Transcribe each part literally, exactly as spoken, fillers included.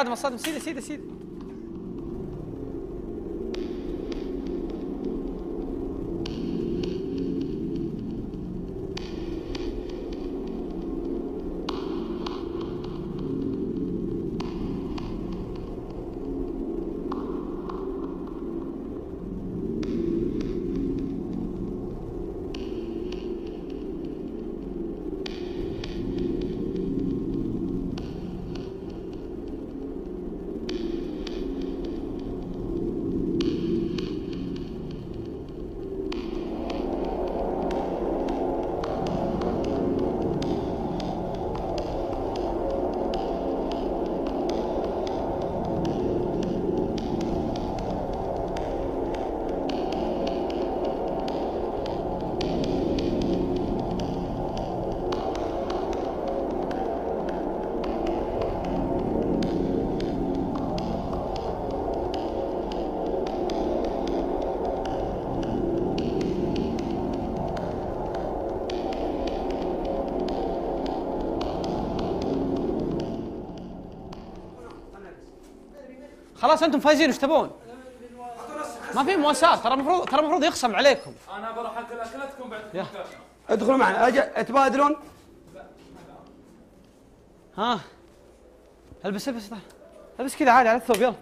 الصادم الصادم سيدي سيدي سيدي. خلاص انتم فايزين، وش تبون؟ ما في مواساة، ترى المفروض ترى المفروض يخصم عليكم. انا بروح اكل اكلتكم بعد. ادخلوا معنا، أجل تبادلون. ها البس البس البس كذا عادي على الثوب، يلا.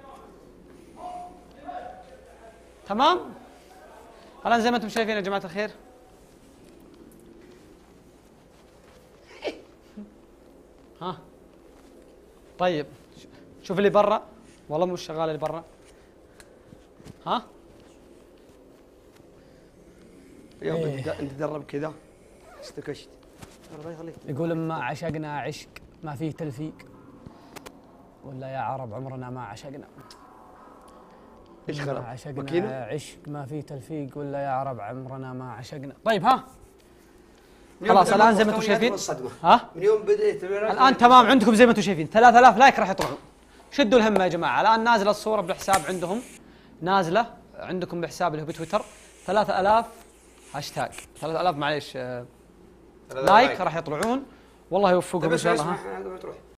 تمام؟ الان زي ما انتم شايفين يا جماعة الخير، ها طيب شوف اللي برا، والله مو شغال اللي برا. ها يلا انت تدرب كذا استكشت. الله يخليك. يقول ما عشقنا عشق ما فيه تلفيق، ولا يا عرب عمرنا ما عشقنا. ايش خرب؟ عشقنا عشق ما فيه تلفيق، ولا يا عرب عمرنا ما عشقنا. طيب ها خلاص الان زي ما انتم شايفين، ها من يوم بديت الان تمام عندكم زي ما انتم شايفين ثلاثة آلاف لايك راح يطلعون. شدوا الهمه يا جماعه، الان نازله الصوره بالحساب عندهم، نازله عندكم بحساب اللي هو بتويتر ثلاثة آلاف هاشتاج، ثلاثة آلاف معليش آه لايك راح يطلعون. والله يوفقكم ان شاء الله. ها